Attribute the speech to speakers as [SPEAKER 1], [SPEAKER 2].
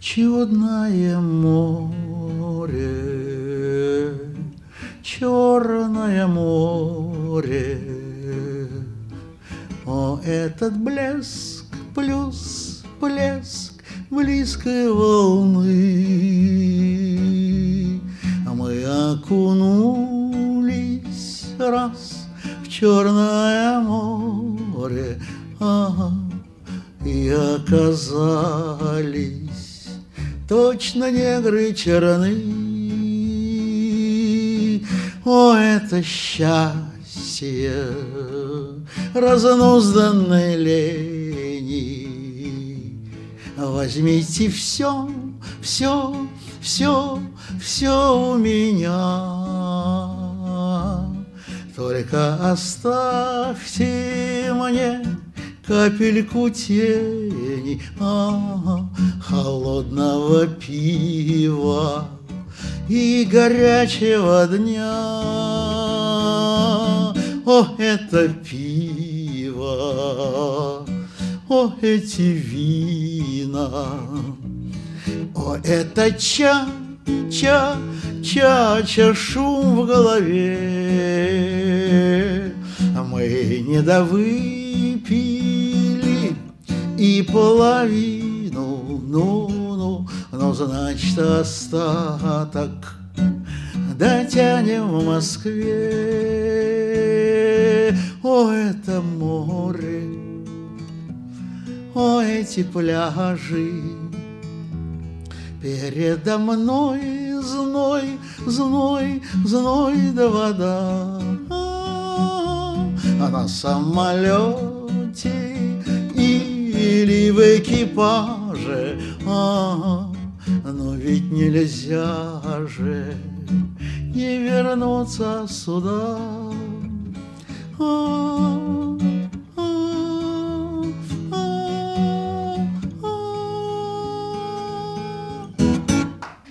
[SPEAKER 1] Чудное море, черное море. О, этот блеск плюс блеск близкой волны. А мы окунулись раз в черное море, и оказались точно негры черны. О, это счастье разнузданной лени. Возьмите все, все, все, все у меня, только оставьте мне капельку тени холодного пива и горячего дня. О, это пиво, о, эти вина, о, это ча-ча-ча-ча, шум в голове. Мы не довыпили и половину, но значит остаток дотянем в Москве. О, это море, о, эти пляжи, передо мной зной, зной, зной да вода. А на самолете или в экипаже, но ведь нельзя же не вернуться сюда.